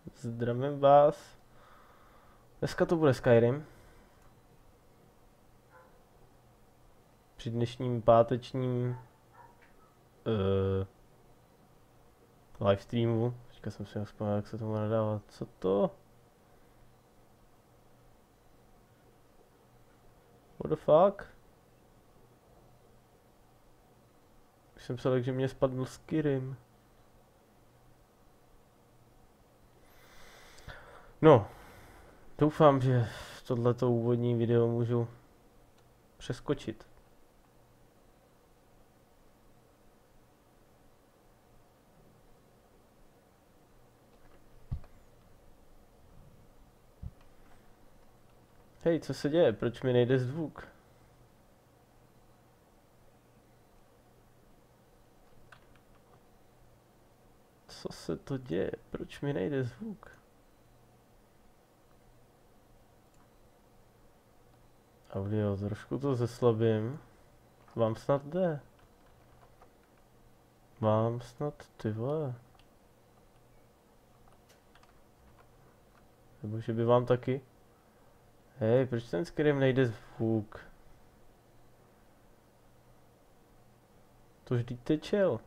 Zdravím vás. Dneska to bude Skyrim. Při dnešním pátečním livestreamu. Teďka jsem si nevzpomněl, jak se tomu nadává. Co to? What the fuck? Už jsem se tak, že mě spadl Skyrim. No, doufám, že tohleto úvodní video můžu přeskočit. Hej, co se děje? Proč mi nejde zvuk? Co se to děje? Proč mi nejde zvuk? Audio, trošku to zeslabím. Vám snad jde. Vám snad, ty vole. Nebo že by vám taky? Hej, proč ten Skyrim nejde zvuk? To vždyť tečel.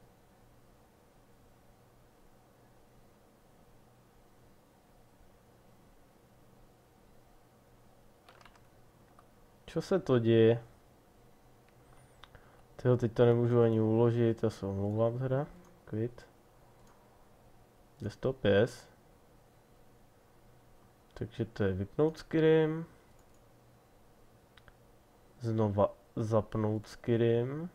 Co se to děje? Tyjo, teď to nemůžu ani uložit, já se omlouvám teda. Quit. Desktop, yes. Takže to je vypnout Skyrim. Znova zapnout Skyrim.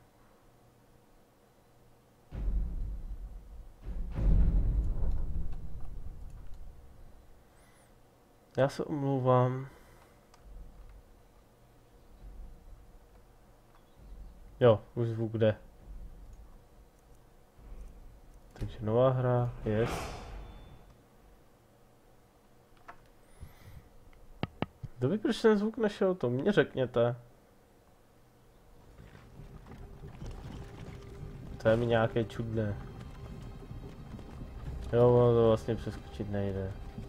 Já se omlouvám. Jo, už zvuk jde. Takže nová hra, yes. Kdo by proč ten zvuk našel, to mě řekněte. To je mi nějaké čudné. Jo, ono to vlastně přeskočit nejde.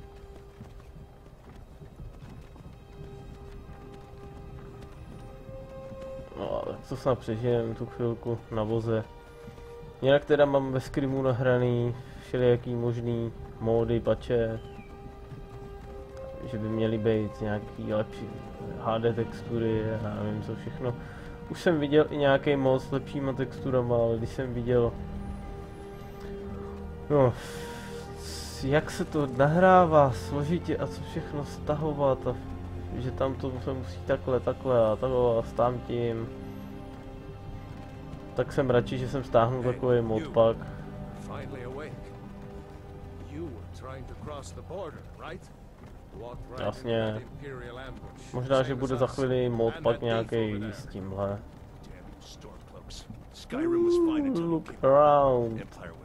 No, tak to snad přežijem tu chvilku na voze. Jinak teda mám ve Skyrimu nahraný všelijaký možný módy, patche. Že by měly být nějaký lepší HD textury a já nevím co všechno. Už jsem viděl i nějaký mod s lepšíma texturama, ale když jsem viděl... No... Jak se to nahrává složitě a co všechno stahovat a že tam to se musí takhle a takhle a s tamtím. Tak jsem radši, že jsem stáhnul takový modpack. Jasně. Možná, že bude za chvíli modpack nějaký s tímhle. Look around.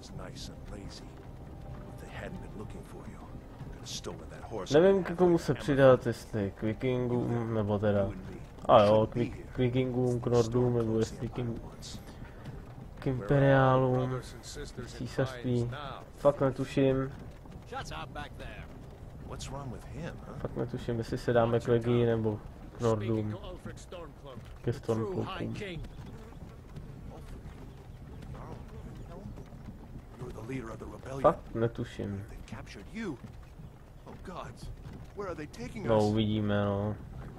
Nevím, k komu se přidat, jestli k vikingům, nebo teda... A jo, k vikingům, k nordům, nebo jestli k imperiálům, císařství. Fakt netuším. Fakt netuším, jestli se dáme k legii, nebo k nordům. Ke Stormcloakům. Fakt netuším. No, uvidíme, no.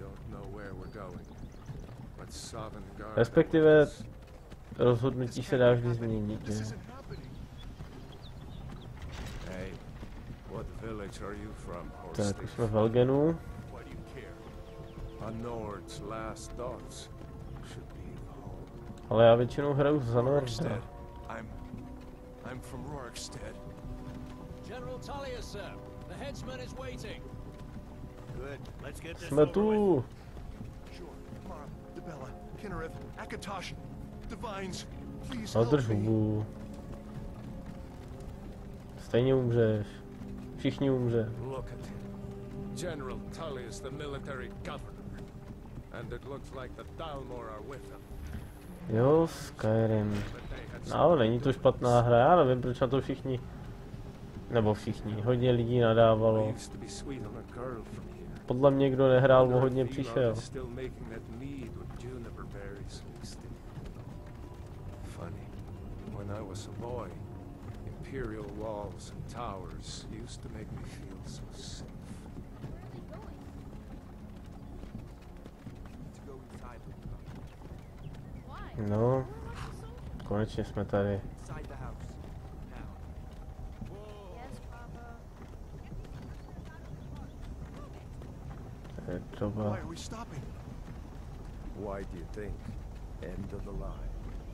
Respektive rozhodnutí se dá vždy změnit, že? Tak, už jsme v Helgenu. Ale já většinou hraju za Norda. Jsme tu! Zadrž hubu. Stejně umřeš. Všichni umře. Jo, Skyrim. No, není to špatná hra, já nevím, proč na to všichni Nebo všichni, hodně lidí nadávalo. Podle mě, kdo nehrál, o hodně přišel. Imperial walls and towers used to make me feel so safe. No, konečně jsme tady. To je doba. Why do you think? End of the line.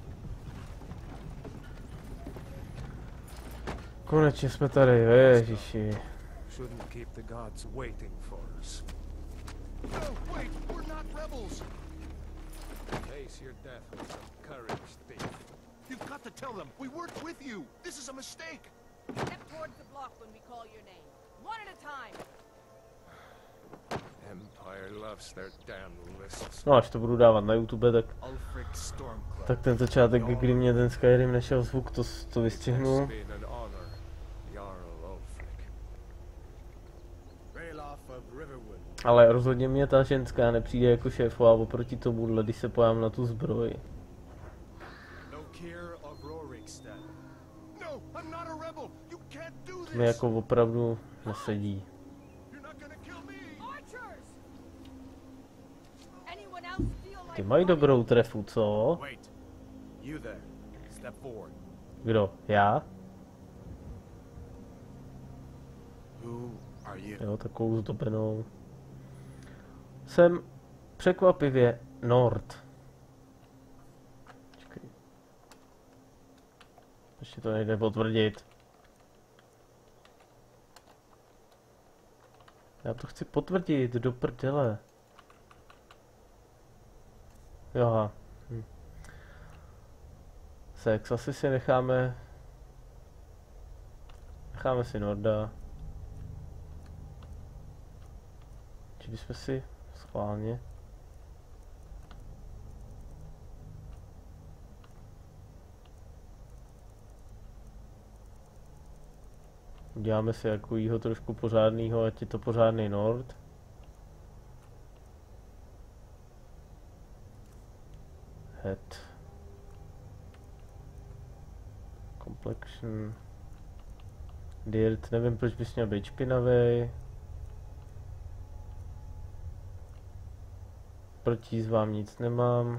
Konečně jsme tady, ježiši. Shouldn't keep the gods waiting for us. No, wait, we're not rebels. Face your death with some courage, thief. You've got to tell them we weren't with you. This is a mistake. Step towards the block when we call your name. One at a time. Empire loves their damn lists. No až to budu dávat na YouTube, tak ten začátek, kdy mě ten Skyrim nešel zvuk, to vystřihnu. Ale rozhodně mě ta ženská nepřijde jako šéfová oproti tomuhle, když se pojám na tu zbroj. To mi jako opravdu nesedí. Ty mají dobrou trefu, co? Kdo? Já? Jo, takovou zdobenou. Jsem překvapivě Nord. Počkej. Ještě to nejde potvrdit. Já to chci potvrdit, do prdele. Joha. Sex, asi si necháme si Norda. Či bychom si schválně. Uděláme si jakýho trošku pořádnýho, ať je to pořádný Nord. Head. Complexion. Dirt, nevím proč bys měl být špinavý. Proti vám nic nemám.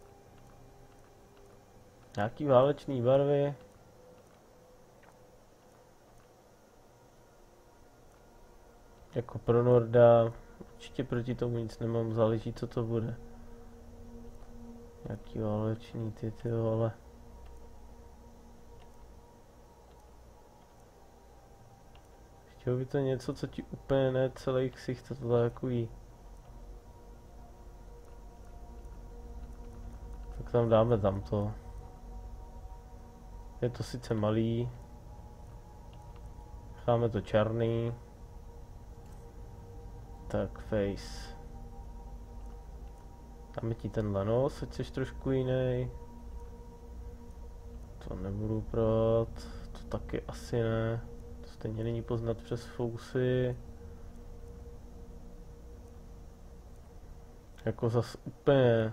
Nějaký válečný barvy. Jako pro Norda. Určitě proti tomu nic nemám, záleží co to bude. Nějaký válečný ty vole. Chtěl by to něco, co ti úplně ne celý ksicht, to je takový. Tak tam dáme tamto. Je to sice malý. Necháme to černý. Tak face. Dáme ti tenhle nos, ať jsi trošku jiný. To nebudu brát. To taky asi ne. To stejně není poznat přes fousy. Jako zas úplně.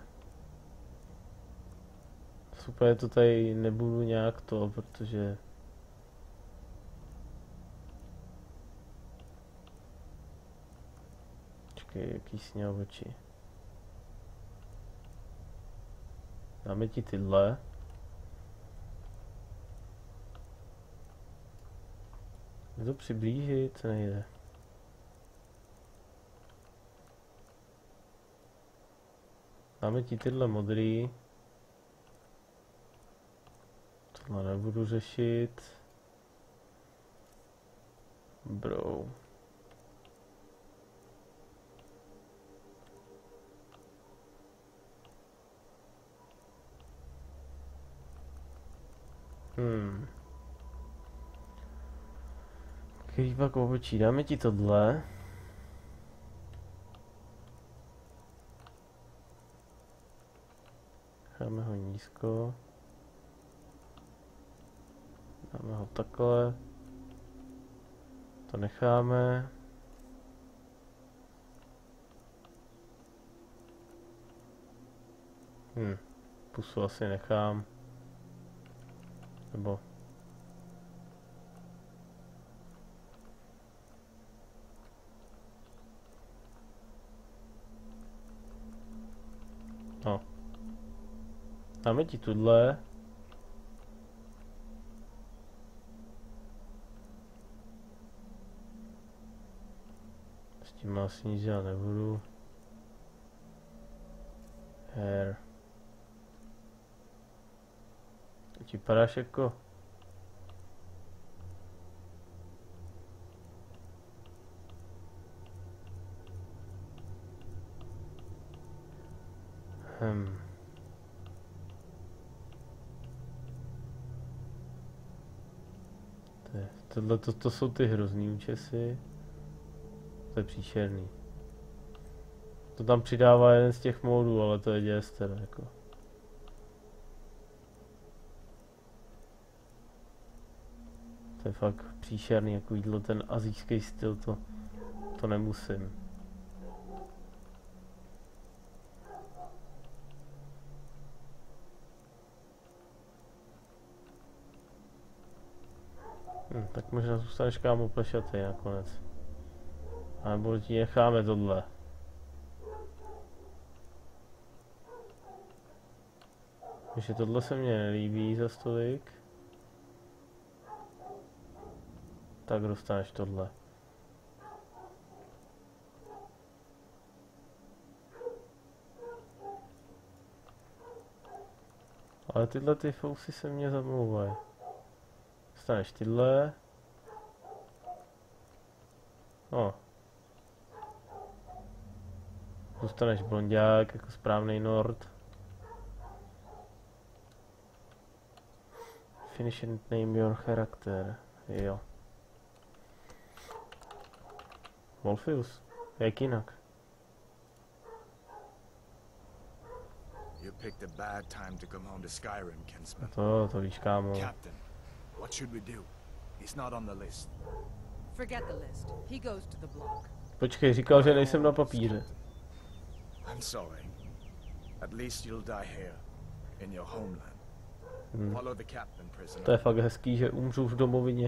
Super, to tady nebudu nějak to, protože počkej, jaký sněl oči. Dáme ti tyhle. Jde to přiblížit, nejde. Dáme ti tyhle modrý. Tohle nebudu řešit. Bro. Kývak obočí, dáme ti tohle. Dáme ho nízko. Dáme ho takhle. To necháme. Pusu asi nechám. Nebo... No. Dáme ti tuhle. S tím asi nic dělat nebudu. Hair. Teď vypadáš jako... Tohle to jsou ty hrozný účesy. To je příšerný. To tam přidává jeden z těch módů, ale to je děs teda jako. To je fakt příšerný, jako jídlo, ten asijský styl, to nemusím. Tak možná zůstaneš kámo plešatý nakonec. A nebo ti necháme tohle. Takže tohle se mně nelíbí za stolik. Tak dostaneš tohle. Ale tyhle ty fousy se mě zamlouvají. Dostaneš tyhle. No. Dostaneš blonďák jako správný nord. Finish and name your character. Jo. Wolfius. Jak jinak? You picked a bad time to come home to Skyrim, Kinsman. To víš, kámo. Captain, what should we do? He's not on the list. Forget the list. He goes to the block. Počkej, říkal, že nejsem na papíře. I'm sorry. At least you'll die here, in your homeland. Follow the captain, prisoner. To je fakt hezký, že umřu v domovině.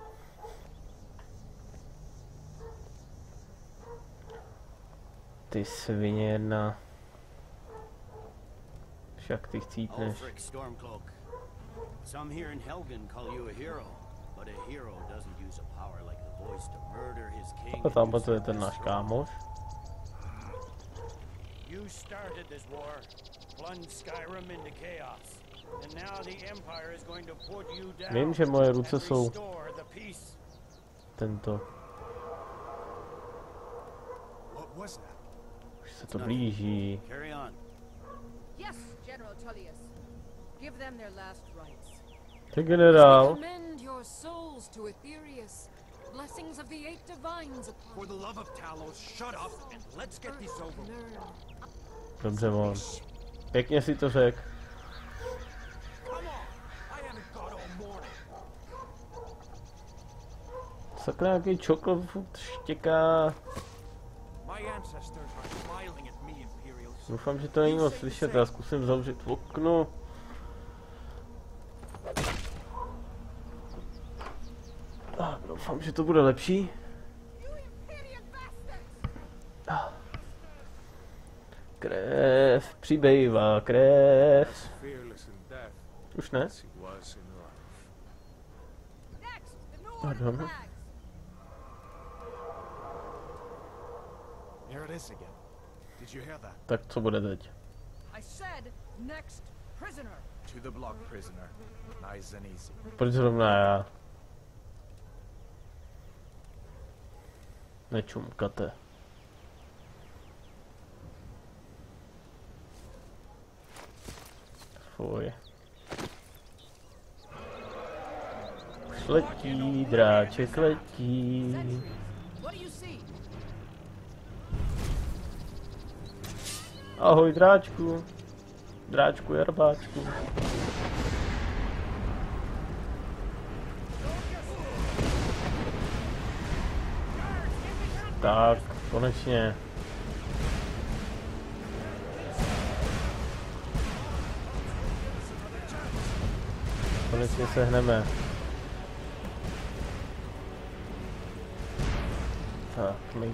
Ty svině jedna. Však ty chcípneš. Ulfric Stormcloak. Some here in Helgen call you a hero, but a hero doesn't use a power like the voice to murder his king. A tam to je ten náš kámoš. You started this war, plunged Skyrim into chaos, and now the Empire is going to put you down. Vím, že moje ruce and jsou restore the peace. tento. What was that? Už se to blíží. Carry on. Yes, General Tullius. Give them their last rites. Ty generál. Commend your souls to Aetherius. Blessings of the eight divines upon For the love of Talos, shut up and let's get this over. learn. Dobře, on. Pěkně si to řek. Come on! I haven't got all morning. Sakra, nějaký čokl furt štěká. My ancestors are smiling at me, Imperials. Doufám, že to není moc slyšet, já zkusím zavřít okno. Doufám, že to bude lepší. Krev, přibývá krev. Fearless in death Už ne? as he was in life. Next, the new Pardon? order flags. Here it is again. Did you hear that? Tak co bude teď? I said next prisoner. To the block, prisoner. Nice and easy. Proč zrovna já? Nečumkate. Fuj. Už letí, dráček letí. What do you see? Ahoj dráčku. Dráčku jarbáčku. Tak, konečně. Konečně se hneme. Tak, make.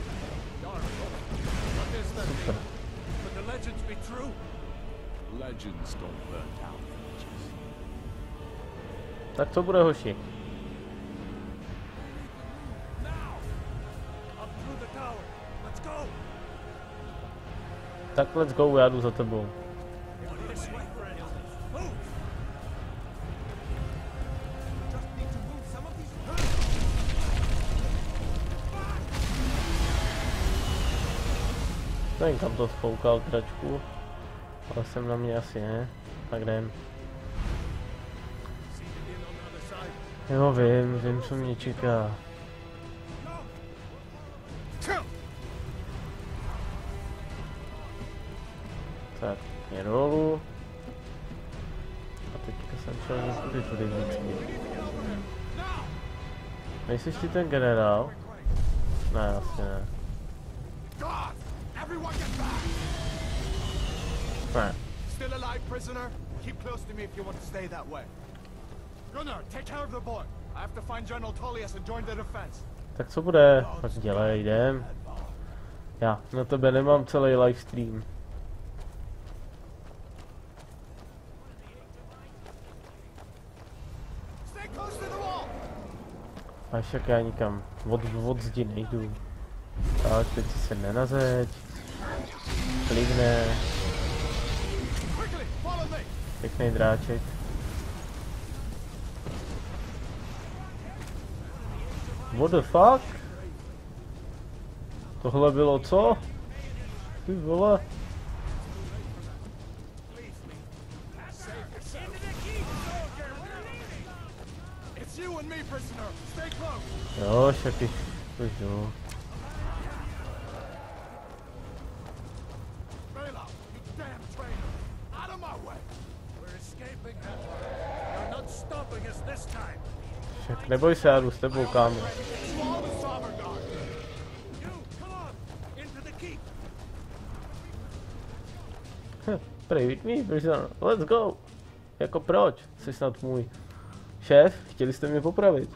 Super. Could the legends be true? Legends don't burn down villages. Tak co bude, hoši? Now! Up through the tower. Let's go! Tak let's go, já jdu za tebou. This way. Move! Just need to move some of these. Nevím, kam to spoukal tračku, ale jsem na mě asi ne. Tak jdem. Jo, vím, co mě čeká. Tak, mě dolů. A teďka jsem šel tudy vždycky. Nejsiš ty ten generál? Ne, asi ne. Ne. Still alive, prisoner? Keep close to me if you want to stay that way. Gunnar, take care of the boy. I have to find General Tullius and join the defense. Tak co bude? Tak dělej, jdem. Já na tebe nemám celý livestream. Stay close to the wall. A však já nikam od zdi nejdu. Tak, teď si sedne na zeď. Klidne. Quickly, follow me. Pěkný dráček. What the fuck? Tohle bylo co? Ty vole. It's you and me, prisoner. Stay close. Jo, však už jdu. Bela, you damn traitor. Out of my way. We're escaping, Hatchback. You're not stopping us this time. Však neboj se, já jdu s tebou, kámo. Swallow the Sommerguard. You, come on! Into the keep! Pray with me, prisoner. Let's go. Jako proč? Jsi snad můj šéf? Chtěli jste mě popravit.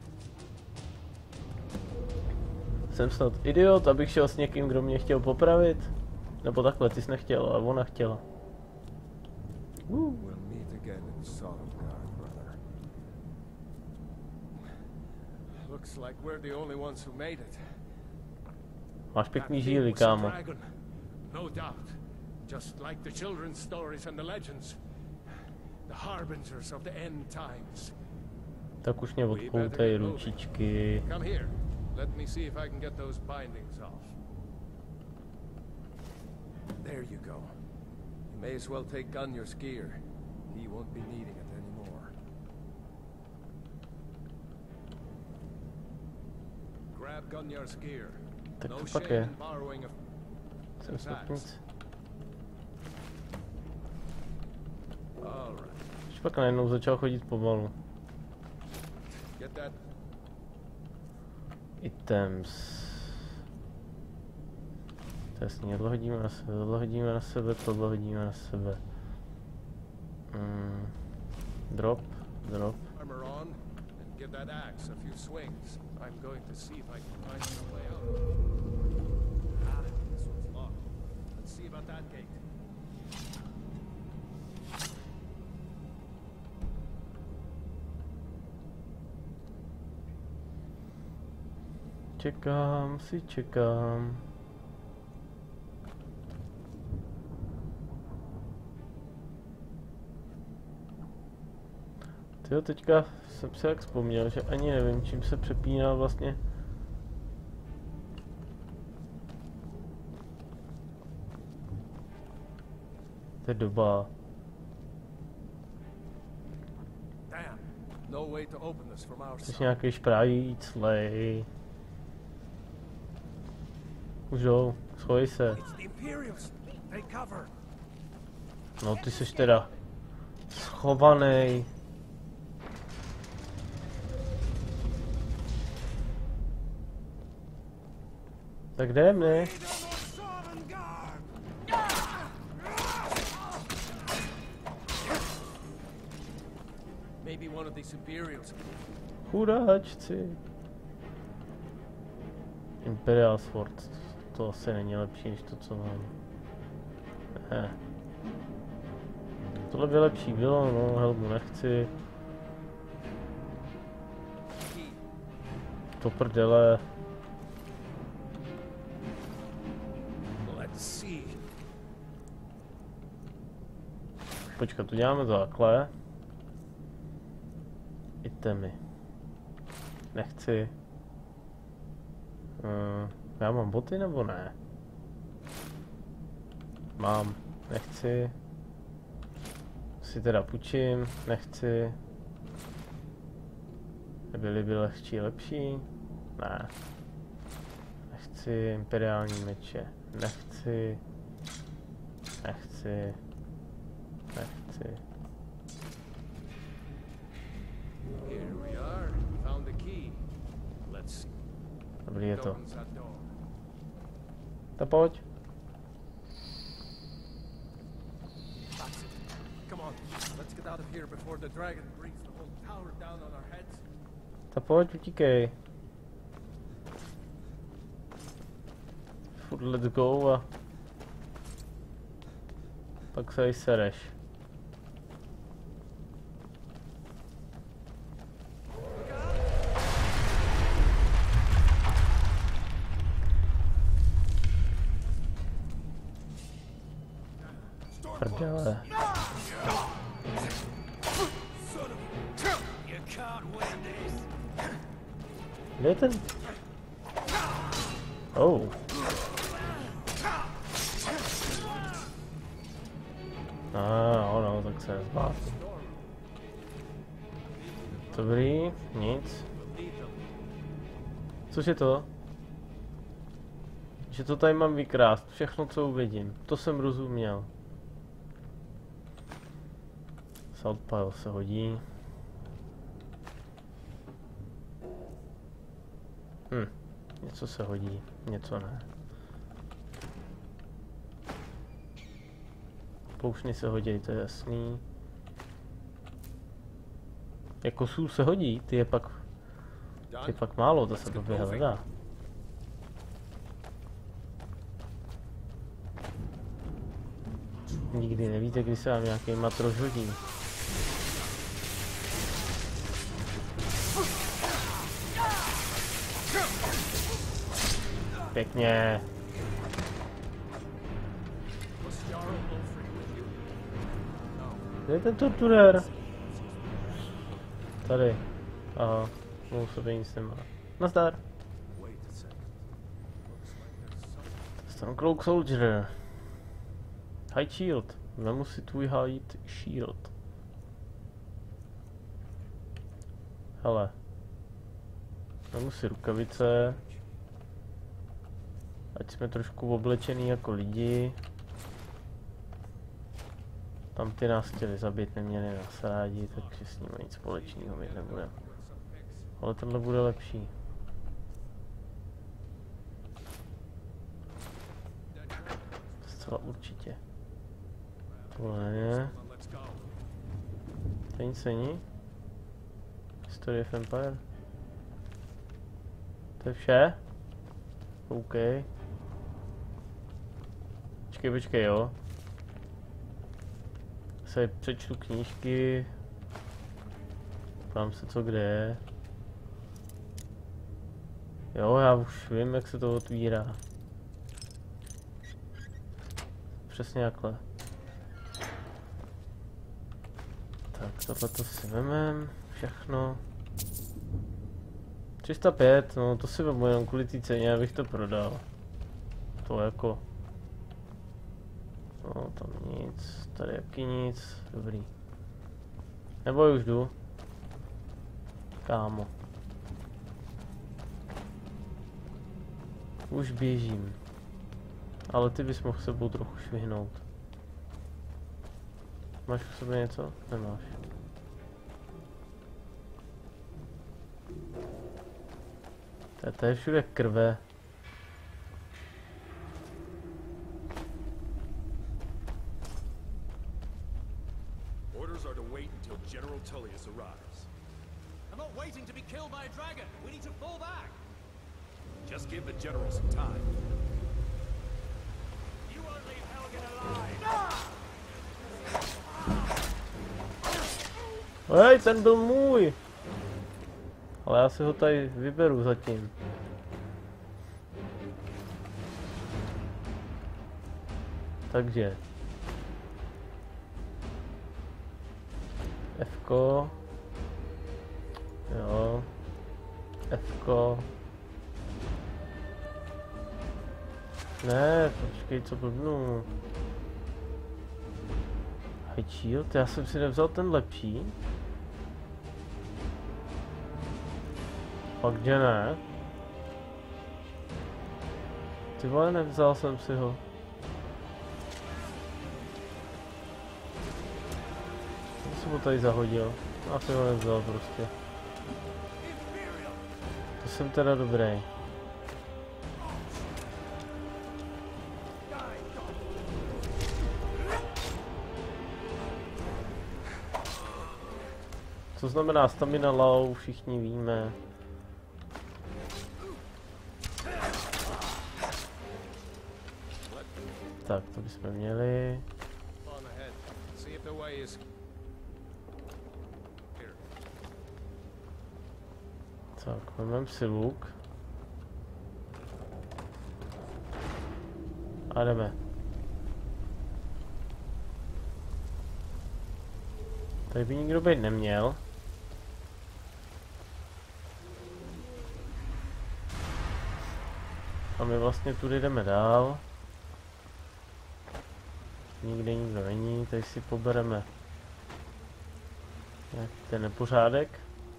Jsem snad idiot, abych šel s někým, kdo mě chtěl popravit? Nebo takhle, ty jsi nechtěl, ale ona chtěla. We'll meet again in Sommerguard, brother. Looks like we're the only ones who made it. Máš pěkný That žíly, was a kámo. dragon, no doubt. Just like the children's stories and the legends. The harbingers of the end times. Tak už mě odpoutej ručičky. Come here. Let me see if I can get those bindings off. There you go. You may as well take Gunjar's gear. He won't be needing it anymore. Grab Gunjar's gear. Tak No to pak shame je. in borrowing a Jsem snad nic. All right. Už pak najednou začal chodit pomalu. Get that. Items. To jasně, tohle hodíme na sebe, tohle hodíme na sebe, tohle hodíme na sebe. Drop. Armor on and give that axe a few swings. I'm going to see if I can find some way out. Ah, this one's locked. Let's see about that gate. Čekám. Tyjo, teďka jsem si jak vzpomněl, že ani nevím, čím se přepíná vlastně. To je doba. Damn. No way to open this from our Jsi side. nějaký šprájíclej. Už jdou, schovej se. It's the Imperials. Take cover. No ty jsi teda schovaný. Tak jdeme. Maybe one of these Imperials. Chudáčci. Imperial Sword. To asi není lepší než to, co mám. Tohle by lepší bylo, no, helmu nechci. To prdele. Let's see. Počkat, tu děláme zákle. Itemy. Nechci. Já mám boty nebo ne? Mám. Nechci. Si teda půjčím. Nechci. Nebyly by lehčí lepší? Ne. Nechci imperiální meče. Nechci. Nechci. Nechci. Here we are. Found the key. Let's see. Dobrý je to. Opens that door. Tak pojď. That's it. Come on. Let's get out of here before the dragon brings the whole tower down on our heads. Tak pojď, utíkej. Furt let's go a pak se i sereš. Prdele. Kde je ten? Oh. Ono, tak se nezbát. Dobrý, nic. Což je to? Že to tady mám vykrást, všechno co uvidím. To jsem rozuměl. Saltpile se hodí. Něco se hodí, něco ne. Poušny se hodí, to je jasný. Jako sůl se hodí, ty je pak málo, to se blbě hledá. Nikdy nevíte, kdy se vám nějaký matroš hodí. Pěkně. Kde je ten torturér? Tady. Aha, mnou sobě nic nemá. Nazdar. Stormcloak Soldier. High Shield. Vemu si tvůj High Shield. Hele. Vemu si rukavice. Ať jsme trošku oblečený jako lidi. Tam ty nás chtěli zabít, neměli nás rádi, takže s nimi nic společného mít nebude. Ale tohle bude lepší. Zcela určitě. Tohle ne. To nic není. History of Empire. To je vše? OK. Počkej, jo. Se přečtu knížky. Ptám se, co kde je. Jo, já už vím, jak se to otvírá. Přesně jakhle. Tak, tohleto si vemem. Všechno. 305, no to si vemu jenom kvůli té ceně, abych to prodal. To jako... No, tam nic, tady jaký nic, dobrý. Nebo už jdu. Kámo. Už běžím. Ale ty bys mohl sebou trochu švihnout. Máš v sobě něco? Nemáš. To je všude krve. waiting to be killed by a dragon. We need to fall back. Just give the general some time. You won't leave Helgen alive. Hej, ten byl můj! Ale já si ho tady vyberu zatím. Takže. Fko. Jo. Fko. Ne, počkej, co blbnu. High shield, já jsem si nevzal ten lepší. Fakt, že ne. Ty vole, nevzal jsem si ho. Já jsem ho tady zahodil. Já jsem ho nevzal prostě. To jsem teda dobrý. Co znamená stamina low, všichni víme. Tak, to bychom měli. Tak, vezmeme si luk. A jdeme. Tady by nikdo být neměl. A my vlastně tudy jdeme dál. Nikde nikdo není, tady si pobereme nějaký ten nepořádek.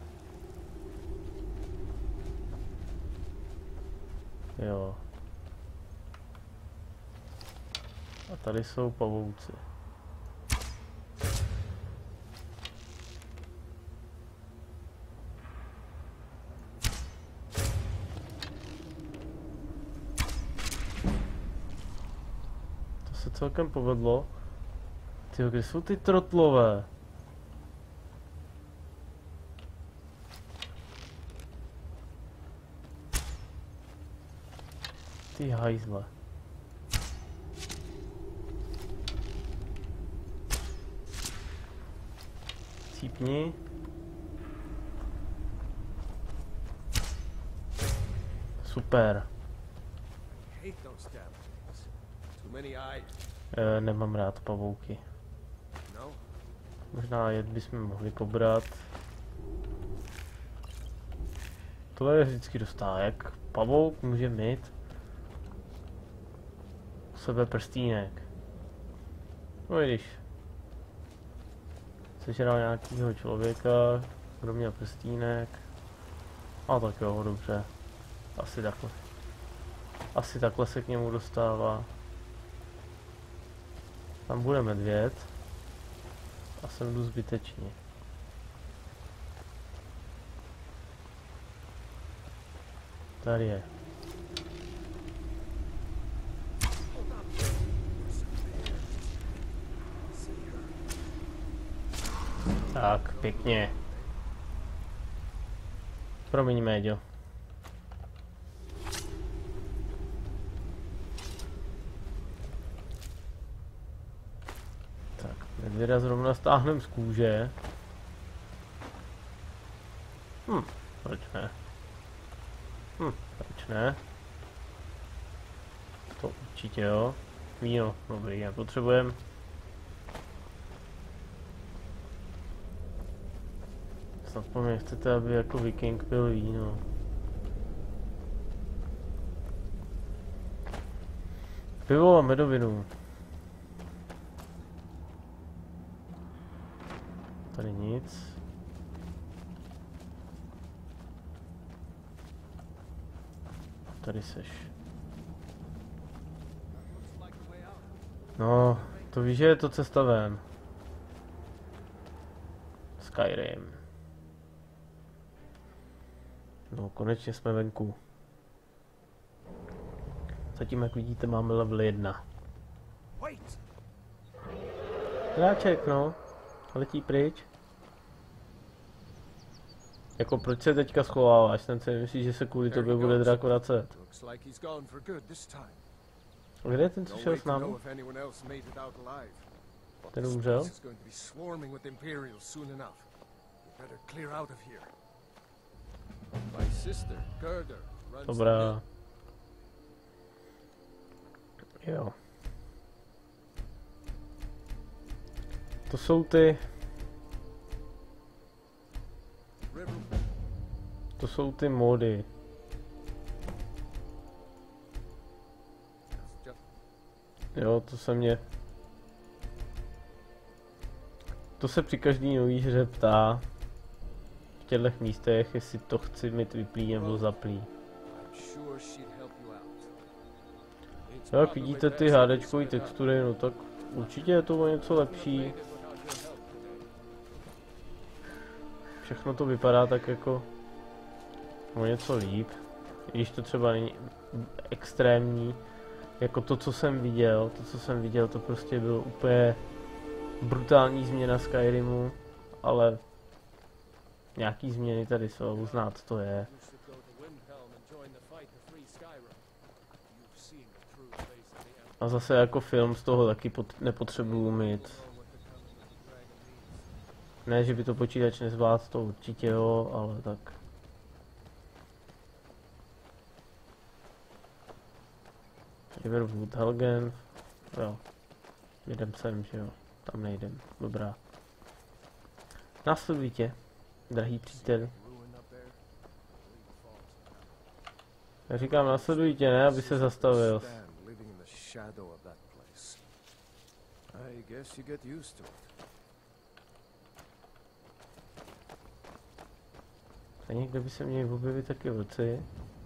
Jo. A tady jsou pavouci. To se celkem povedlo. Tyjo, kde jsou ty trotlové? Ty hajzle. Cípni. Super. Nemám rád pavouky. Možná jed bychom mohli pobrat. Tohle je vždycky dostá, jak pavouk může mít u sebe prstínek. No i když sežral nějakýho člověka, kdo měl prstínek. A tak jo, dobře. Asi takhle. Asi takhle se k němu dostává. Tam bude medvěd. A sem jdu zbytečně. Tady je. Tak, pěkně. Promiň, Méďo. Tak, medvěda zrovna stáhnem z kůže. Proč ne? Proč ne? To určitě jo. Víno, dobrý, nepotřebujeme. Snad po mě chcete, aby jako viking pil víno. Pivo a medovinu. Tady nic. Tady seš. No, to víš, že je to cesta ven. Skyrim. No, konečně jsme venku. Zatím, jak vidíte, máme level 1. Hráček, no. Letí pryč. Jako proč se teďka schováváš? Ten si myslí, že se kvůli tobě bude drak vracet. Looks like he's gone for good this time. Kde je ten, co No šel way s to námi? know if anyone else made it out alive. But Ten this umřel? place is going to be swarming with Imperials soon enough. We better clear out of here. My sister, Gerda, runs the mill. Dobrá. Jo. To jsou ty... River. To jsou ty módy. Just Jo, to se mě... To se při každý nový hře ptá v těchto místech, jestli to chci mít vyplý nebo zaplý. I'm sure she'd help you out. It's Jo, jak probably vidíte best ty that we HDčkový split up. textury, no tak určitě je to o něco lepší. Made it without your help today. Všechno to vypadá tak jako o něco líp. I když to třeba není extrémní. Jako to, co jsem viděl, to prostě bylo úplně brutální změna Skyrimu, ale nějaký změny tady jsou, znát to je. You should go to Windhelm and join the fight to free Skyrim. You've seen the true face of the Empire. A zase jako film z toho taky nepotřebuju mít. Along with the coming of the Dragon Leaves. Ne, že by to počítač nezvládl, to určitě jo, ale tak. Riverwood, Helgen, jo. Jdem sem, že jo. Tam nejdem, dobrá. Následujte, drahý přítel. Ruin up there. Bleak Falls. Já říkám, následujte, ne, aby se zastavil. Stand living in the shadow of that place. I guess you get used to it. A někde by se měli objevit taky vlci.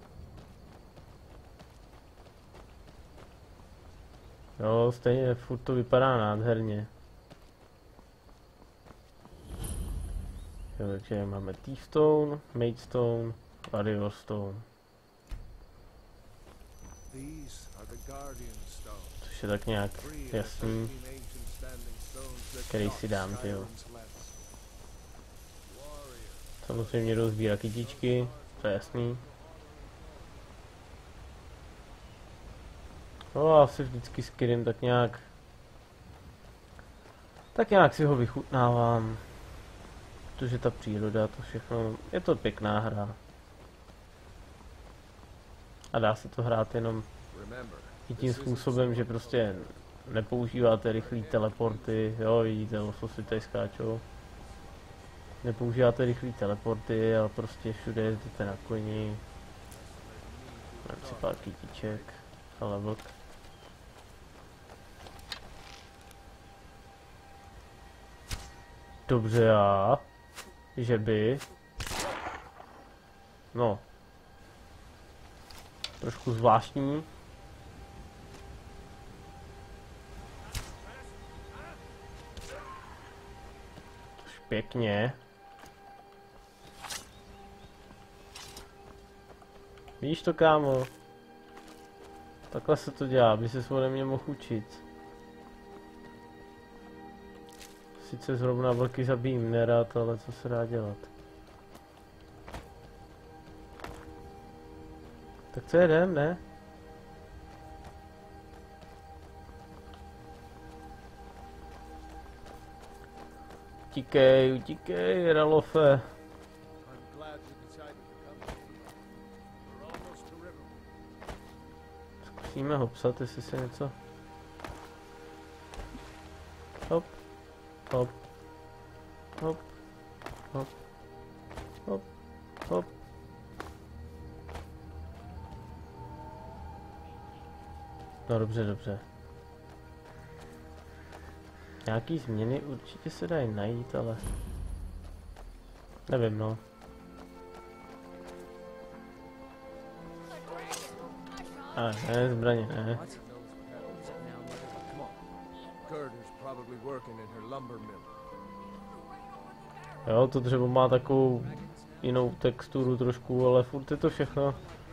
Jo, stejně, furt to vypadá nádherně. Jo, takže máme Thiefstone, Maidstone, Warrior Stone, These are the Guardian Stones. což je tak nějak Three of the jasný, 13 ancient standing stones that který dot si dám, tyjo. Skyrim's landscape. Warrior. Samozřejmě rozbírá kytičky, to je jasný. No a asi vždycky Skyrim tak nějak si ho vychutnávám. Protože ta příroda, to všechno, je to pěkná hra. A dá se to hrát jenom Remember, i tím způsobem, že prostě nepoužíváte rychlý teleporty, jo, vidíte, lososy tady skáčou. Nepoužíváte rychlý teleporty, ale prostě všude jezdíte na koni. Mám si pár kytiček, ale vlk. Dobře, já, že by, no, trošku zvláštní. Tož pěkně. Víš to, kámo? Takhle se to dělá, aby se ode mě mohl učit. Sice zrovna vlky zabijím nerad, ale co se dá dělat? Tak co jedem, ne? Utíkej, Ralofe. I'm glad you decided to come with me. We're almost to Riverwood. Zkusíme ho psat, jestli se něco... Hop. Hop. Hop. Hop. Hop. Hop. No dobře. Nějaký změny určitě se dají najít, ale... Nevím, no. A ne, zbraně, ne. Come on. Gerda's probably working in her lumber mill. Jo, to dřevo má takovou jinou texturu trošku, ale furt je to všechno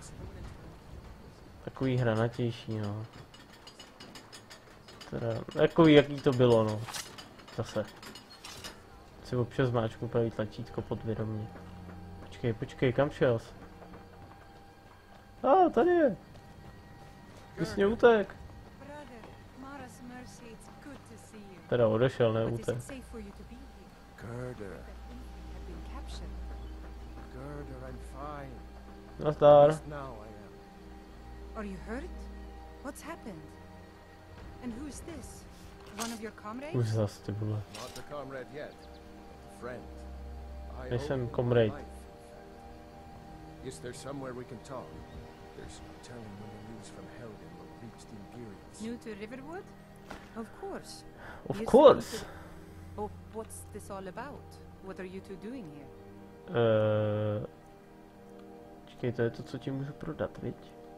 takový hranatější, no. Teda, takový, jaký to bylo, no. Zase. Si občas máčku pravý tlačítko podvědomě. Počkej, kam šel jsi? Tady je. Jsi utek. Teda odešel, ne utek. Gerder. Gerder, I'm fine. Nazdar. Just now I am. Are you hurt? What's happened? And who's this? One of your comrades? Už zas, ty vole. Not a comrade yet. A friend. I Nejsem owe him comrade. my life, in fact. Is there somewhere we can talk? There's no telling when the news from Helgen will reach the Imperials. New to Riverwood? Of course. Of Yes, course. new to- Oh, what's this all about? What are you two doing here? Počkej, to je to, co ti můžu prodat, viď?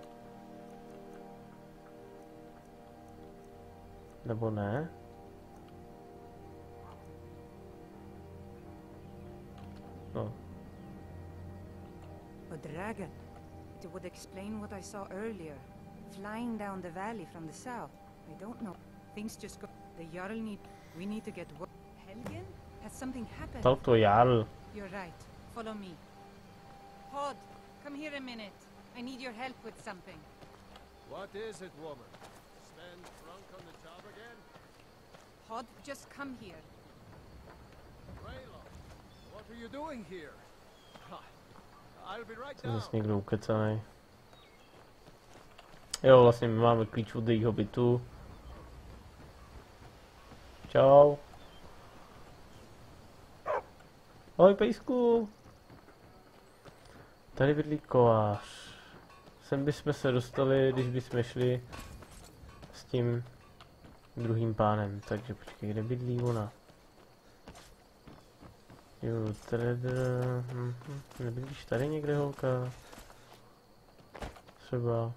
Nebo ne? No. A dragon. It would explain what I saw earlier. Flying down the valley from the south. I don't know. Things just go. The Jarl need. We need to get. Helgen? Has something happened? Tal to Jarl. You're right. Follow me. Hod, come here a minute. I need your help with something. What is it, woman? Stand drunk on the job again? Hod, just come here. Raylo, what are you doing here? Ha, I'll be right To down. zase někdo ukecanej. Jo, vlastně my máme klíč od jejího bytu. Čau. Ahoj, pejsku. Tady bydlí kovář. Sem bychom se dostali, když bychom šli s tím druhým pánem. Takže počkej, kde bydlí ona? Jo, trader. Nebydlíš tady někde, holka? Třeba.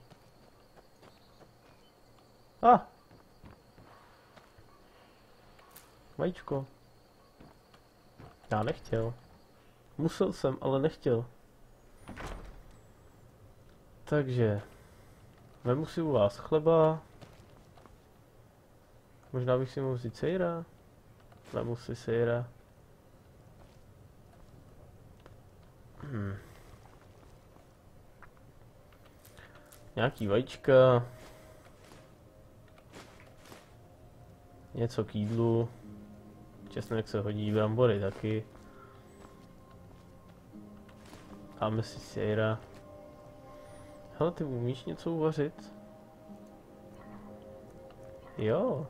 Vajíčko. Já nechtěl. Musel jsem, ale nechtěl. Takže. Vemu si u vás chleba. Možná bych si mohl vzít sejra. Vemu si sejra. Nějaký vajíčka. Něco k jídlu. Česnek se hodí, brambory taky. Dáme si sejra. Hele, ty umíš něco uvařit? Jo.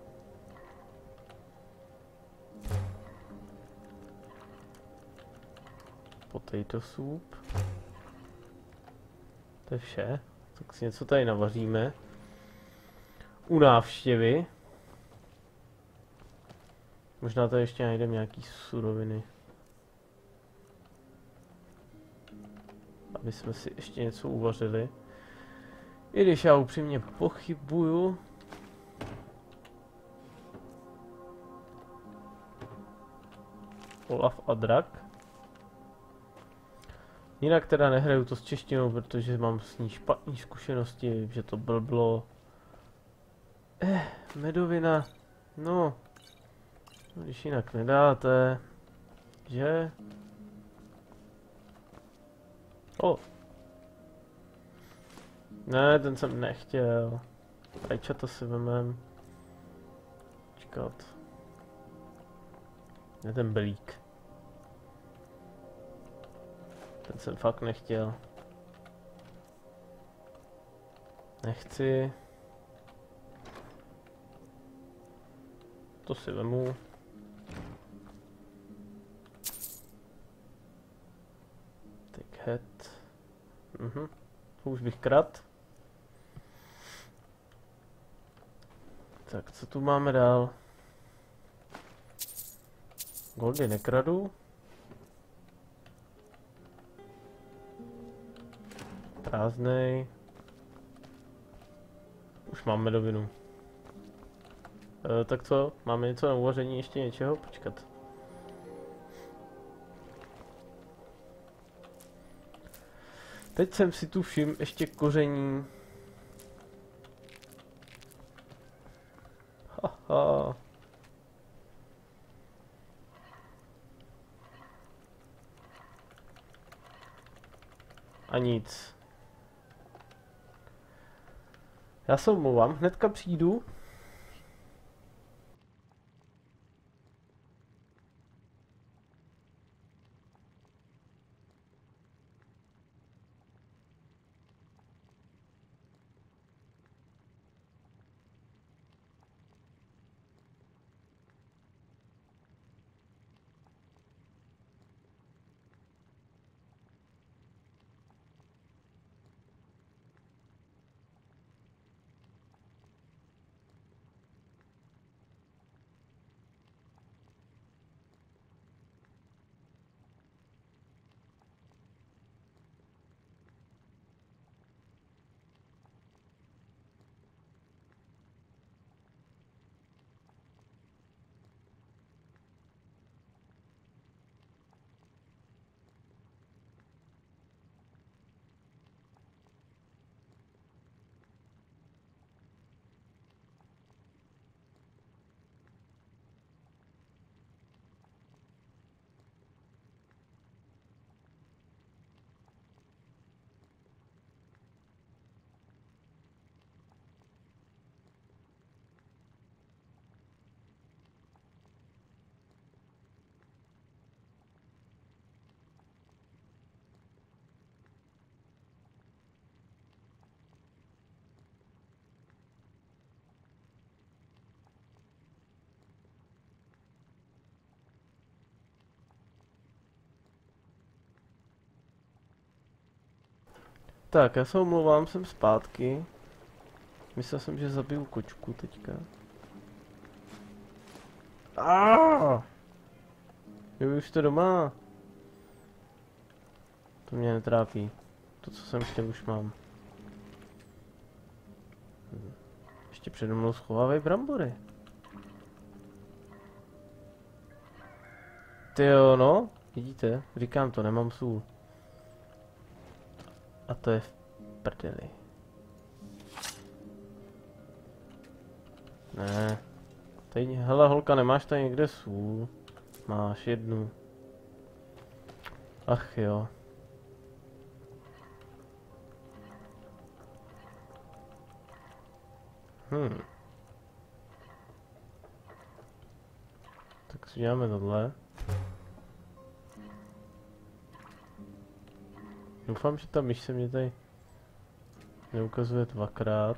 Potato soup. To je vše. Tak si něco tady navaříme. U návštěvy. Možná tady ještě najdeme nějaký suroviny. Aby jsme si ještě něco uvařili. I když já upřímně pochybuju. Olaf a drak. Jinak teda nehraju to s češtinou, protože mám s ní špatné zkušenosti, že to blblo. Medovina. No. Když jinak nedáte. Že? Ne, ten jsem nechtěl. Rajčata si vemem. Čekat. Ne, ten belík. Ten jsem fakt nechtěl. Nechci. To si vemu. Take head. To už bych krat. Tak, co tu máme dál? Goldy nekradu. Prázdnej. Už mám medovinu. Tak co? Máme něco na uvaření? Ještě něčeho? Počkat. Teď jsem si tu všiml ještě koření. Haha. A nic. Já se omlouvám, hnedka přijdu. Tak, já se omlouvám, jsem zpátky. Myslel jsem, že zabiju kočku teďka. Jo, už jste doma. To mě netrápí. To, co jsem chtěl, už mám. Ještě přede mnou schovávají brambory. Tyjo, no. Vidíte? Říkám to, nemám sůl. A to je v prdeli. Ne. Tady, hele holka, nemáš tady někde sůl? Máš jednu. Ach jo. Tak si děláme tohle. Doufám, že ta myš se mě tady neukazuje dvakrát.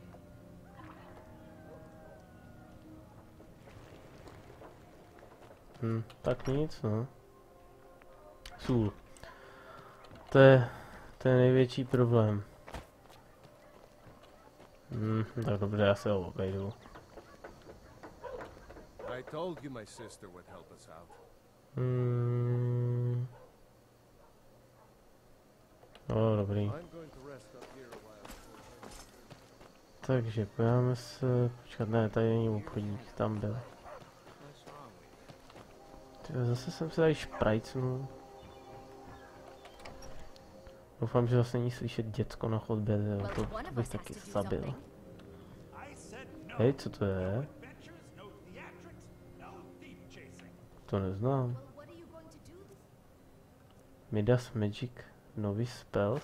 Tak nic, no. Sůl. To je největší problém. Tak dobře, já se ho obejdu. I told you my sister would help us out. No, dobrý. I'm going to rest up here a while. Takže pojáme se... Počkat, ne, tady není obchodník, tam byl. Tyjo, zase jsem se tady šprajcnul. Doufám, že zase není slyšet děcko na chodbě, to bych taky zabil. Hej, co to je? To neznám. Midas Magic Novice Spells?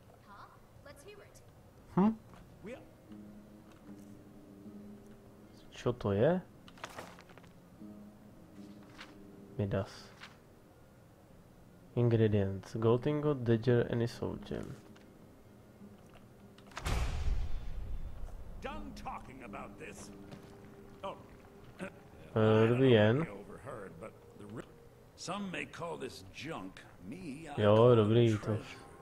Čo to je? Midas. Ingredients. Gold ingot, dagger, any soul gem. Done talking about this. Oh. Dobrý jen. Some may call this junk. Me, Jo, dobrý to.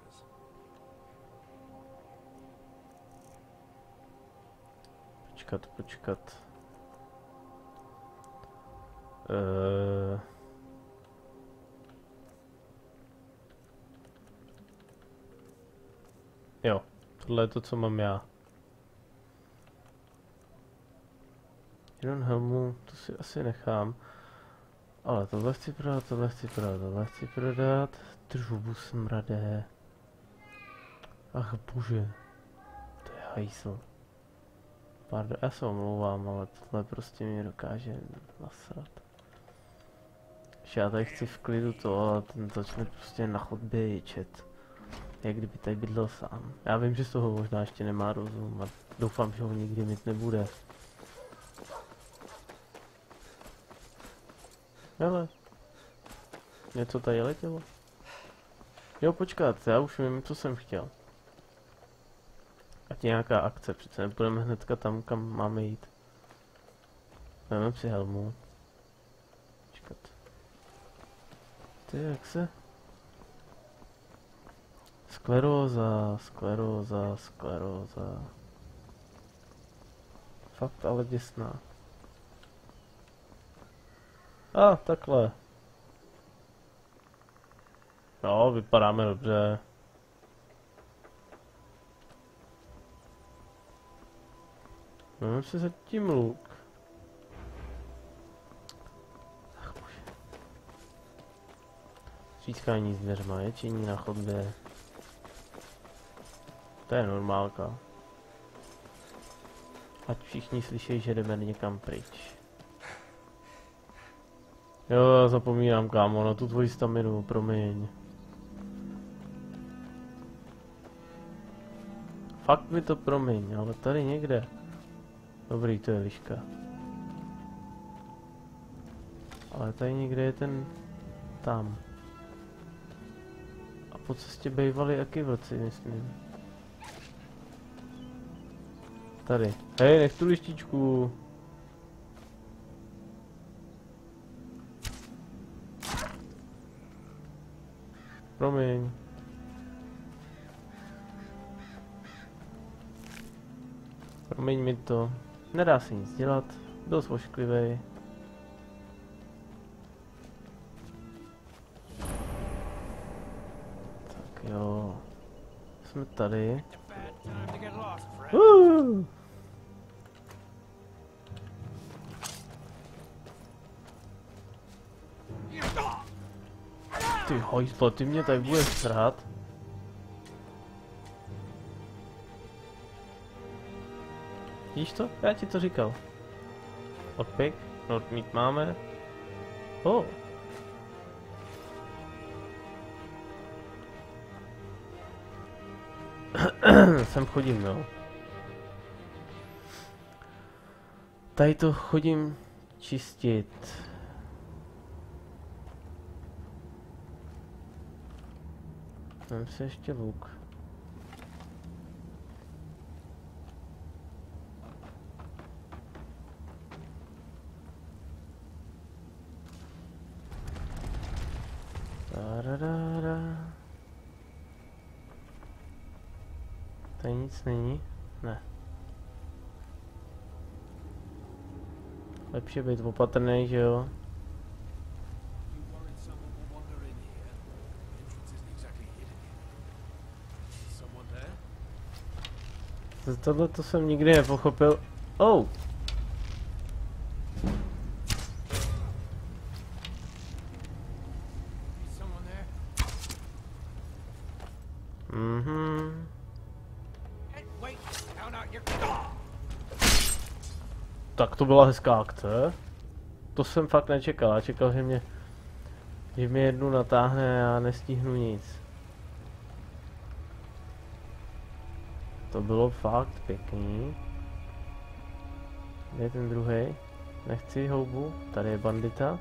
Počkat. Jo, tohle je to, co mám já. Jeden helmu, to si asi nechám. Ale tohle chci prodat, Drubu smradé. Ach bože. To je hajsl. Pardon, já se omlouvám, ale tohle prostě mě dokáže nasrat. Já tady chci v klidu to, ale ten začne prostě na chodbě ječet. Jak kdyby tady bydlel sám. Já vím, že z toho možná ještě nemá rozum a doufám, že ho nikdy mít nebude. Hele. Něco tady letělo? Jo, počkat, já už vím, co jsem chtěl. Ať nějaká akce, přece nepůjdeme hnedka tam, kam máme jít. Vezmeme si helmu. Počkat. Ty, jak se? Skleróza. Fakt ale děsná. A, takhle. No, vypadáme dobře. Mám si zatím luk. Ach bože. Střískání s dveřma, ječení na chodbě. To je normálka. Ať všichni slyší, že jdeme někam pryč. Jo, zapomínám, kámo, na tu tvoji staminu, promiň. Fakt mi to promiň, ale tady někde. Dobrý, to je liška. Ale tady někde je ten... tam. A po cestě bejvali jaký vlci, myslím. Tady. Hej, nech tu lištičku. Promiň. Promiň mi to. Nedá se nic dělat. Byl jsi ošklivej. Tak jo. Jsme tady. Ty hojzlo, ty mě tady budeš srát. Víš to? Já ti to říkal. Lockpick, mít máme. Oh. Sem chodím, no. Tady to chodím čistit. Mám si ještě luk. Tady nic není? Ne. Lepší být opatrný, že jo? Tohle to jsem nikdy nepochopil. Oh! Mhm. Tak to byla hezká akce. To jsem fakt nečekal. Já čekal, že mě jednu natáhne a já nestihnu nic. To bylo fakt pěkný. Kde je ten druhý? Nechci houbu. Tady je bandita.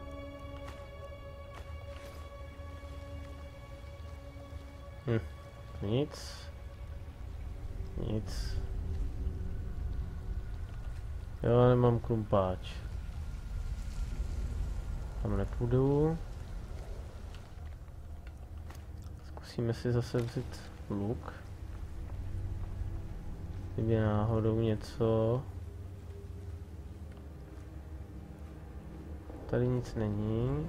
Nic. Nic. Jo, nemám klumpáč. Tam nepůjdu. Zkusíme si zase vzít luk. Kdyby náhodou něco. Tady nic není.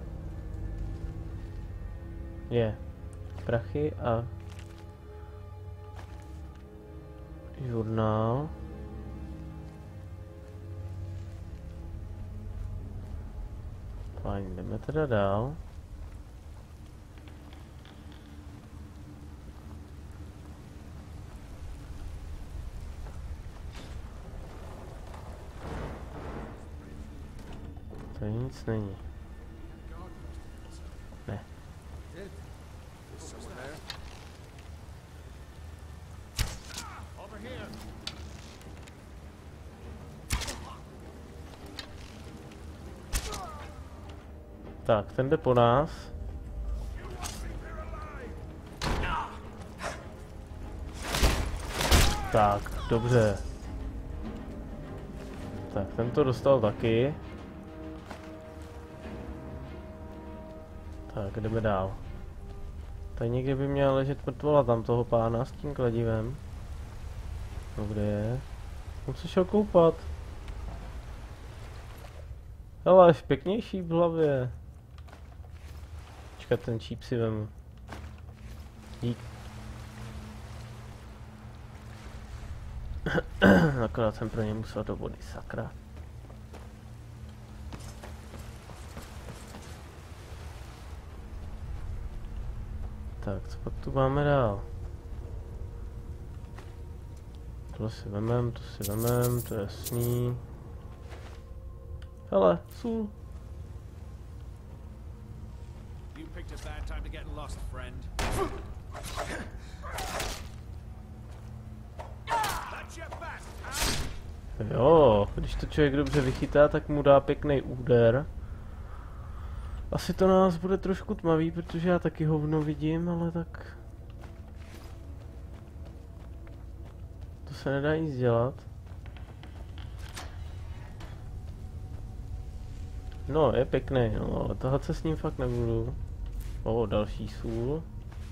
Je. Prachy a žurnál. Fajn, jdeme teda dál. Tady nic není. Ne. Tak, ten jde po nás. Tak, dobře. Tak, ten to dostal taky. Tak, jdeme dál. Tady někde by měla ležet mrtvola tam toho pána s tím kladivem. No kde je? On se šel koupat. Hele, až pěknější v hlavě. Počkat, ten číp si vemu. Dík. Akorát jsem pro ně musel do vody, sakra. Tak, co pak tu máme dál? To si vemem, to je jasný. Hele, sůl. You picked a bad time to get lost, friend. Jo, když to člověk dobře vychytá, tak mu dá pěkný úder. Asi to nás bude trošku tmavý, protože já taky hovno vidím, ale tak... To se nedá nic dělat. No, je pěkný, no, ale tahat se s ním fakt nebudu. O, další sůl.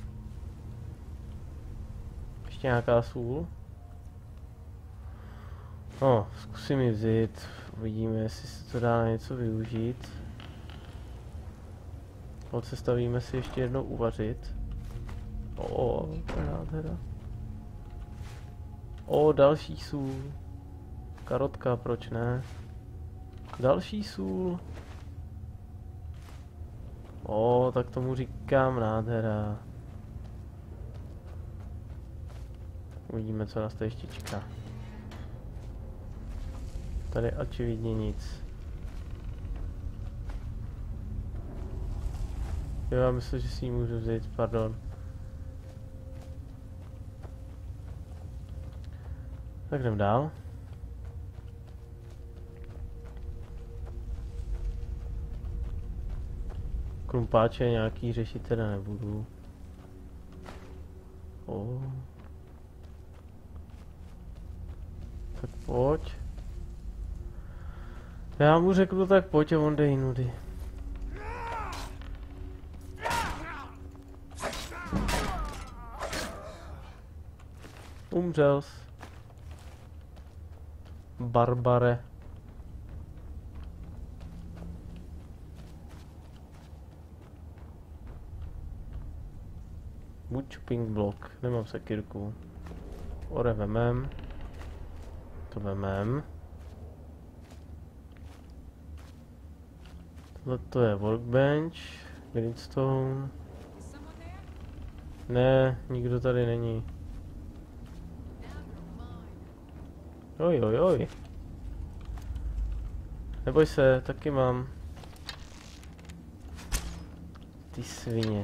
Ještě nějaká sůl. No, zkusím ji vzít. Uvidíme, jestli se to dá na něco využít. Odsestavíme si ještě jednou uvařit. O, to je nádhera. O, další sůl. Karotka, proč ne? Další sůl. O, tak tomu říkám nádhera. Uvidíme, co nás to ještě čeká. Tady očividně nic. Jo, já myslím, že si ji můžu vzít, pardon. Tak jdem dál. Krumpáče nějaký řešit teda nebudu. O. Tak pojď. Já mu řeknu, tak pojď a on jde jinudy. Umřel jsi. Barbare. Buď chopping block, nemám sekirku. Ore vemem. To vemem. Tohle je workbench, greenstone. Ne, nikdo tady není. Oj, oj, oj. Neboj se, taky mám. Ty svině.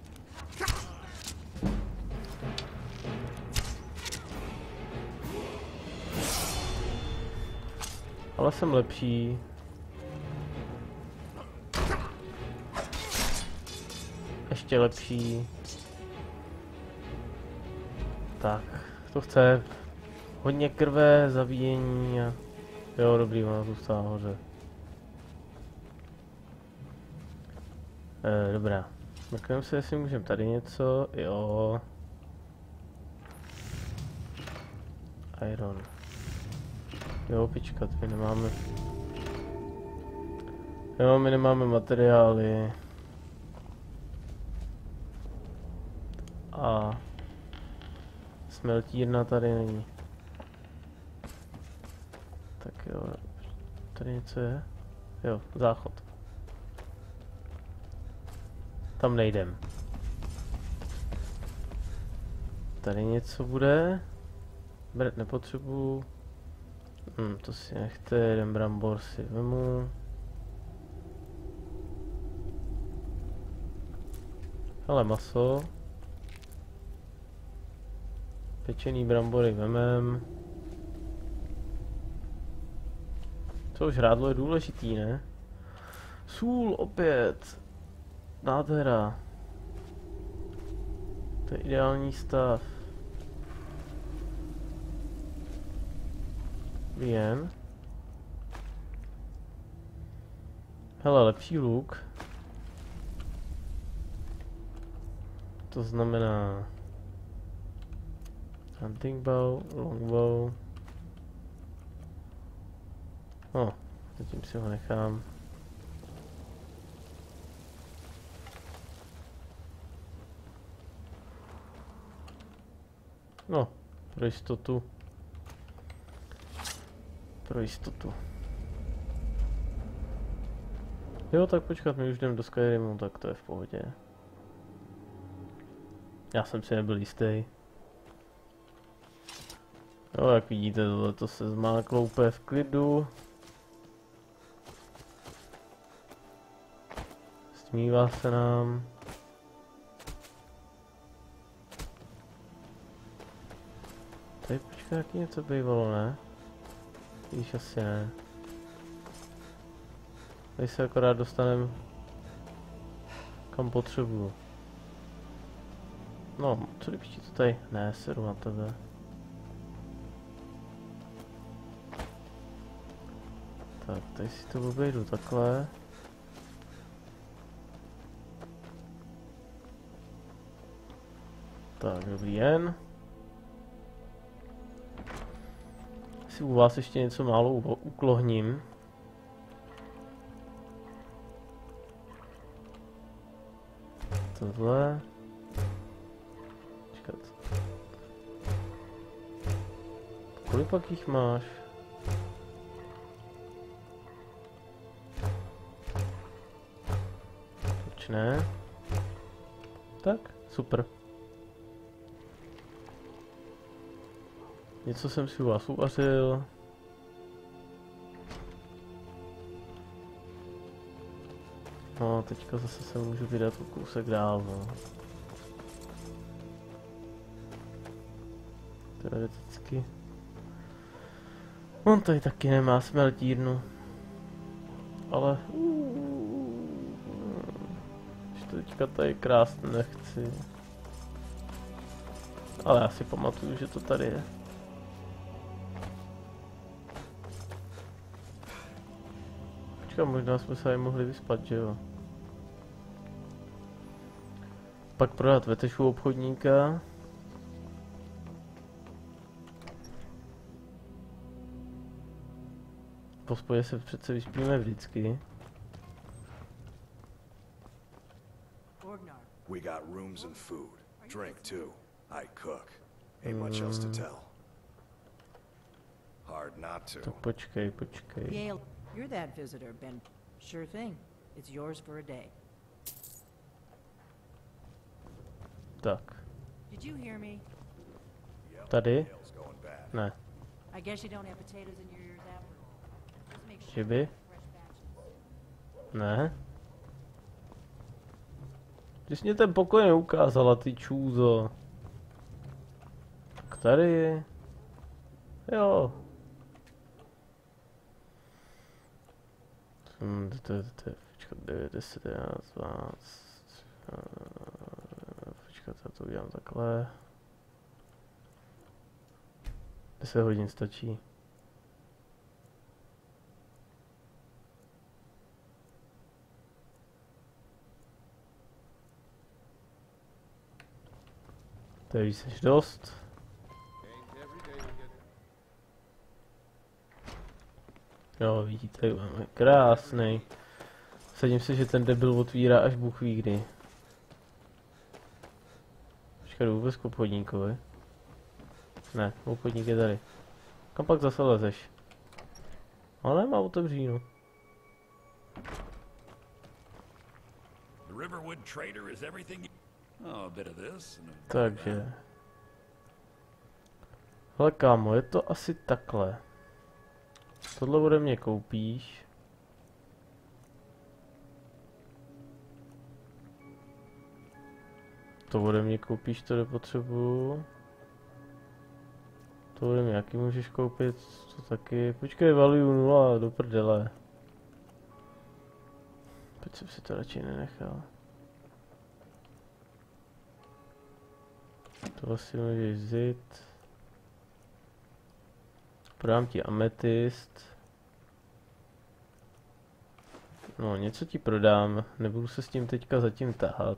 Ale jsem lepší. Ještě lepší. Tak, to chce hodně krve, zabíjení a... Jo, dobrý, ona zůstala nahoře. Dobrá. Mrkneme se, jestli můžeme tady něco. Jo. Iron. Jo, pičkat, my nemáme... Jo, my nemáme materiály. A... Smeltírna tady není. Tak jo, tady něco je? Jo, záchod. Tam nejdem. Tady něco bude. Bret nepotřebuju. To si nechte, jeden brambor si vemu. Ale maso. Pečený brambory vemem. Co už žrádlo je důležitý, ne? Sůl opět. nádhera. To je ideální stav. Jen. Hele, lepší luk. To znamená hunting bow, longbow. No, zatím si ho nechám. No, pro jistotu. Pro jistotu. Jo, tak počkat, my už jdeme do Skyrimu, tak to je v pohodě. Já jsem si nebyl jistý. Jo, jak vidíte, tohle se zmáklo úplně v klidu. Smívá se nám. Tady počkej, jaký něco bývalo, ne? Když asi ne. Tady se akorát dostaneme kam potřebuju. No, co když ti to tady... Ne, seru na tebe. Tak, tady si to obejdu takhle. Tak, dobrý den. Si u vás ještě něco málo uklohním. Tohle. Počkat. Kolik pak jich máš? Proč ne? Tak, super. Něco jsem si u vás uvařil. No, teďka zase se můžu vydat o kousek dál, no. Teoreticky. On tady taky nemá smeltírnu. Ale... Už to teďka tady krásně nechci. Ale já si pamatuju, že to tady je. Počkej, možná jsme se tady mohli vyspat, že jo? Pak prodat vetešu obchodníka. V hospodě se přece vyspíme vždycky. We got rooms and food. Drink too. I cook. Ain't much else to tell. Hard not to. Tak počkej. Yale, you're that visitor, Ben. Sure thing. It's yours for a day. Tak. Did you hear me? Tady? Ne. I guess you don't have potatoes in your ears after all. Just make sure Že by? you have fresh batches. Ne. Ty jsi mě ten pokoj neukázala, ty čůzo. Tak tady je. Jo. Počkat, 9, 10, 11, 12. Počkat, já to udělám takhle. 10 hodin stačí. To je víc než dost. Jo, vidíte, máme krásný. Sadím se, že ten debil otvírá až Bůh ví kdy. Počkej, vůbec k obchodníkovi. Ne, obchodník je tady. Kam pak zase lezeš? Ale nemá otevřínu. Takže. Hele kámo, je to asi takhle. Tohle ode mě koupíš. To ode mě koupíš, to nepotřebuju. To ode mě jaký můžeš koupit, to taky. Počkej, value 0, do prdele. Proč jsem si to radši nenechal? To asi můžeš vzít. Prodám ti ametist. No, něco ti prodám, nebudu se s tím teďka zatím tahat.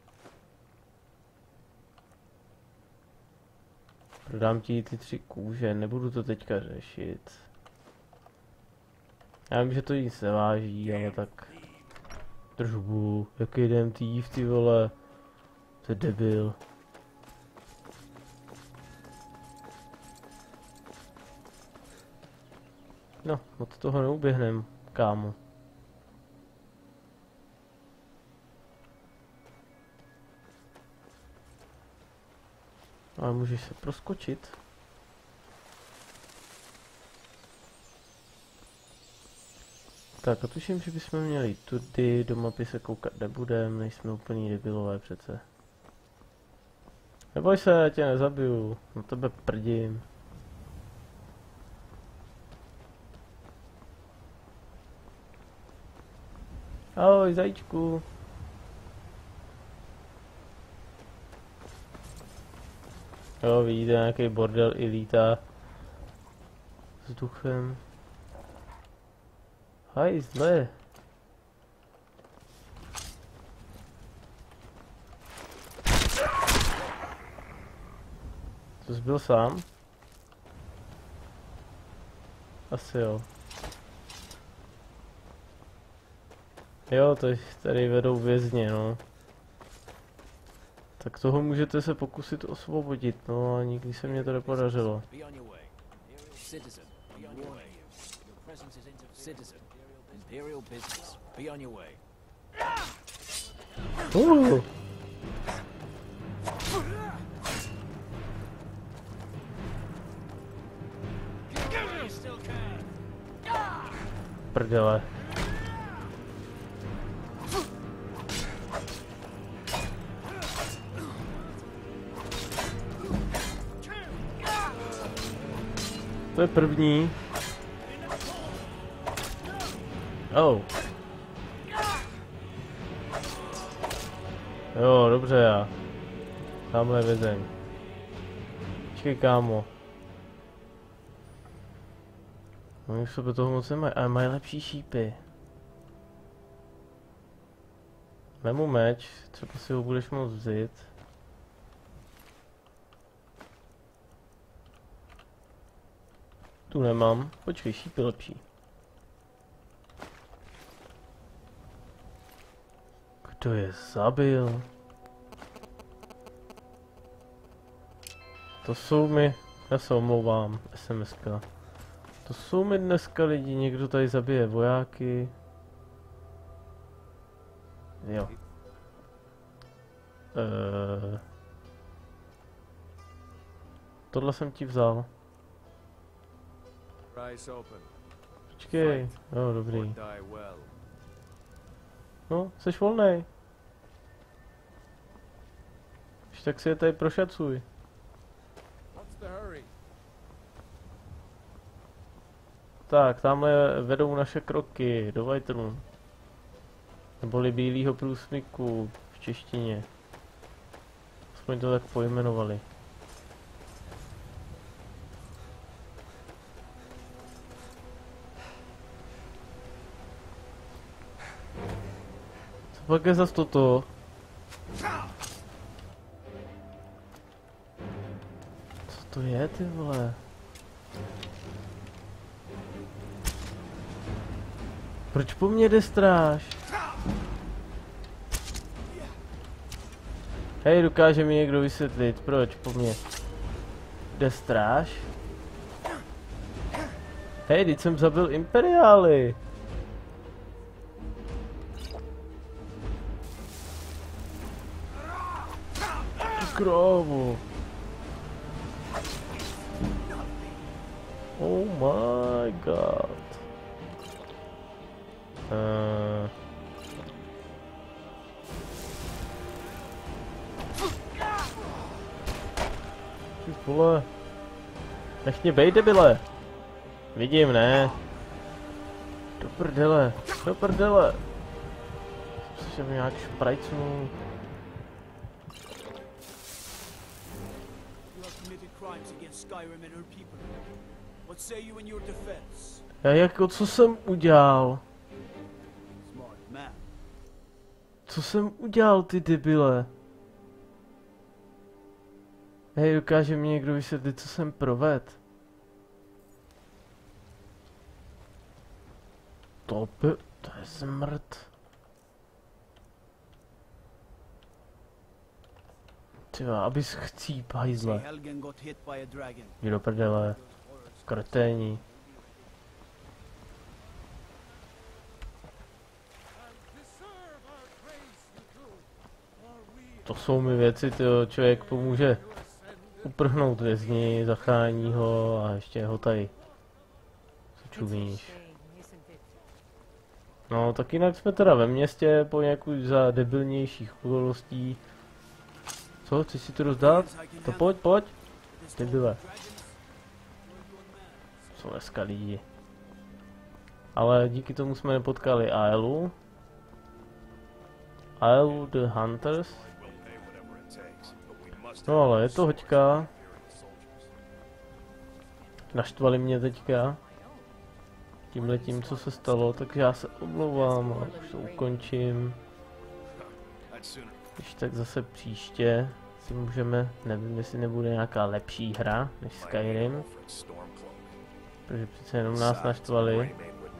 Prodám ti ty 3 kůže, nebudu to teďka řešit. Já vím, že to nic neváží, ale tak... Držbu, jaký jdem týv, ty vole. To je debil. No, od toho neuběhnem, kámo. Ale můžeš se proskočit. Tak a tuším, že bychom měli tudy, do mapy se koukat nebudem, nejsme úplný debilové přece. Neboj se, já tě nezabiju, na tebe prdím. Ahoj, zajíčku. Jo, vidíte, nějaký bordel i lítá vzduchem. Hajzle. To jsi byl sám? Asi jo. Jo, to tady vedou vězně, no. Tak toho můžete se pokusit osvobodit, no a nikdy se mě to nepodařilo. Prdele. To je první. Oh. Jo, dobře já. Tamhle vězeň. Počkej, kámo. Oni v sobě toho moc nemají, ale mají lepší šípy. Vemu meč, třeba si ho budeš moct vzít. Tu nemám, počkej, šípy lepší. Kdo je zabil? To jsou mi, já se omlouvám, SMSka. To jsou mi dneska lidi, někdo tady zabije vojáky. Jo. Tohle jsem ti vzal. Počkej, jo, dobrý. No, jsi volnej. Když tak si je tady prošacuj. Tak, tamhle vedou naše kroky do Whiterun. Neboli bílýho průsmyku v češtině. Aspoň to tak pojmenovali. Co pak je zas toto? Co to je, ty vole? Proč po mně jde stráž? Hej, dokáže mi někdo vysvětlit, proč po mně jde stráž? Hej, teď jsem zabil imperiály. Krávu. Oh my god. Ty vole. Nech mě bejt, debile. Vidím, ne? Do prdele, do prdele. Jsem se nějak šprajcnul. Skyrim and her people. What say you in your defense? Já jako co jsem udělal? Smart man. Co jsem udělal, ty debile? Hej, dokáže mi někdo vysvětlit, co jsem provedl? To je smrt. Tyva, abys chcíp, hajzle. Helgen got hit by a dragon. Jdi do prdele. Kreténi. To jsou mi věci, tyjo, člověk pomůže uprhnout vězni, zachrání ho a ještě ho tady. Co čumíš? No, tak jinak jsme teda ve městě, poněkud za debilnějších okolností. Co, chceš si to rozdát? To pojď. Debile. Jsou dneska lidi. Ale díky tomu jsme nepotkali Ailu. Ailu the Hunters. No ale je to hoďka. Naštvali mě teďka. Tímhletím, co se stalo, takže já se omlouvám, ale už to ukončím. Když tak zase příště si můžeme, nevím, jestli nebude nějaká lepší hra než Skyrim. Protože přece jenom nás naštvali.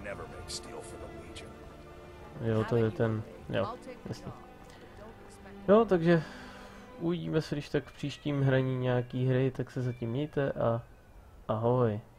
Jo, to je ten, jo, jasný. Jo, takže uvidíme se, když tak v příštím hraní nějaký hry, tak se zatím mějte a ahoj.